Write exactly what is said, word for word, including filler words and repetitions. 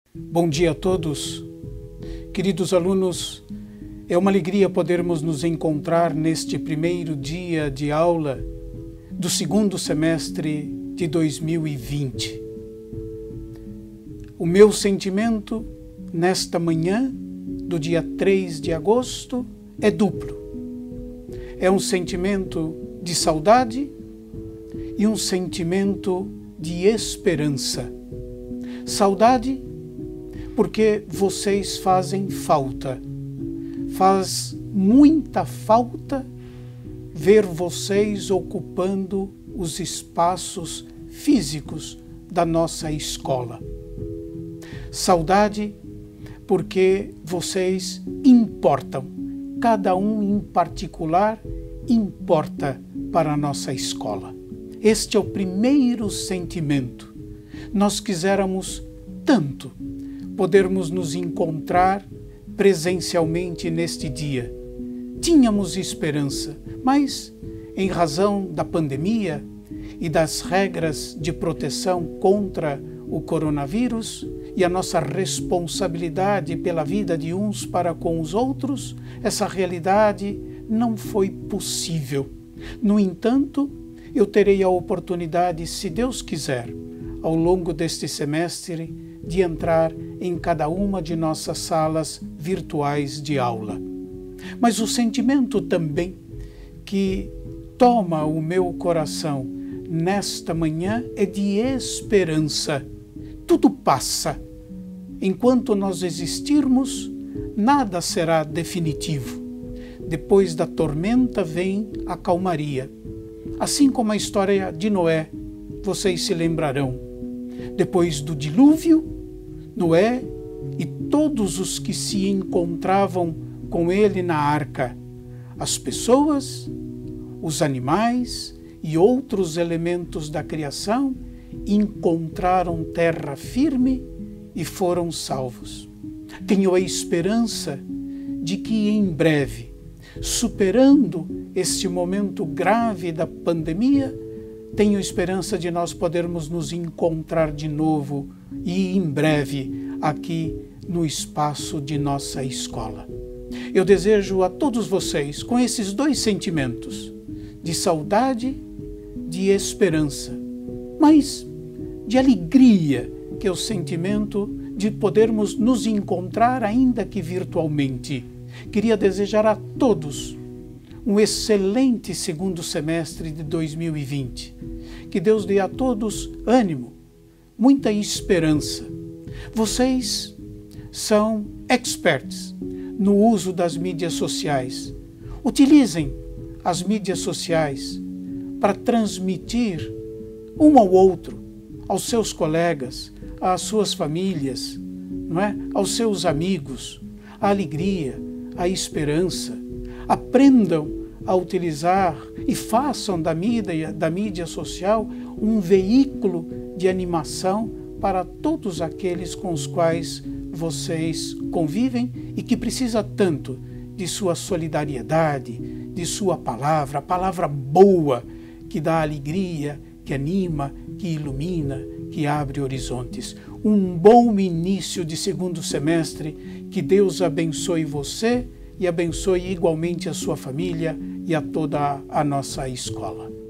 Bom dia a todos. Queridos alunos, é uma alegria podermos nos encontrar neste primeiro dia de aula do segundo semestre de dois mil e vinte. O meu sentimento nesta manhã do dia três de agosto é duplo. É um sentimento de saudade e um sentimento de esperança. Saudade porque vocês fazem falta. Faz muita falta ver vocês ocupando os espaços físicos da nossa escola. Saudade porque vocês importam. Cada um em particular importa para a nossa escola. Este é o primeiro sentimento. Nós quiséramos tanto podermos nos encontrar presencialmente neste dia. Tínhamos esperança, mas em razão da pandemia e das regras de proteção contra o coronavírus e a nossa responsabilidade pela vida de uns para com os outros, essa realidade não foi possível. No entanto, eu terei a oportunidade, se Deus quiser, ao longo deste semestre, de entrar em cada uma de nossas salas virtuais de aula. Mas o sentimento também que toma o meu coração nesta manhã é de esperança. Tudo passa. Enquanto nós existirmos, nada será definitivo. Depois da tormenta vem a calmaria. Assim como a história de Noé, vocês se lembrarão. Depois do dilúvio, Noé e todos os que se encontravam com ele na arca, as pessoas, os animais e outros elementos da criação, encontraram terra firme e foram salvos. Tenho a esperança de que em breve, superando este momento grave da pandemia, tenho esperança de nós podermos nos encontrar de novo e em breve aqui no espaço de nossa escola. Eu desejo a todos vocês, com esses dois sentimentos, de saudade, de esperança, mas de alegria, que é o sentimento de podermos nos encontrar ainda que virtualmente. Queria desejar a todos um excelente segundo semestre de dois mil e vinte. Que Deus dê a todos ânimo, muita esperança. Vocês são experts no uso das mídias sociais. Utilizem as mídias sociais para transmitir um ao outro, aos seus colegas, às suas famílias, não é? Aos seus amigos, a alegria, a esperança. Aprendam a utilizar e façam da mídia, da mídia social um veículo de animação para todos aqueles com os quais vocês convivem e que precisa tanto de sua solidariedade, de sua palavra, a palavra boa que dá alegria, que anima, que ilumina, que abre horizontes. Um bom início de segundo semestre, que Deus abençoe você e abençoe igualmente a sua família e a toda a nossa escola.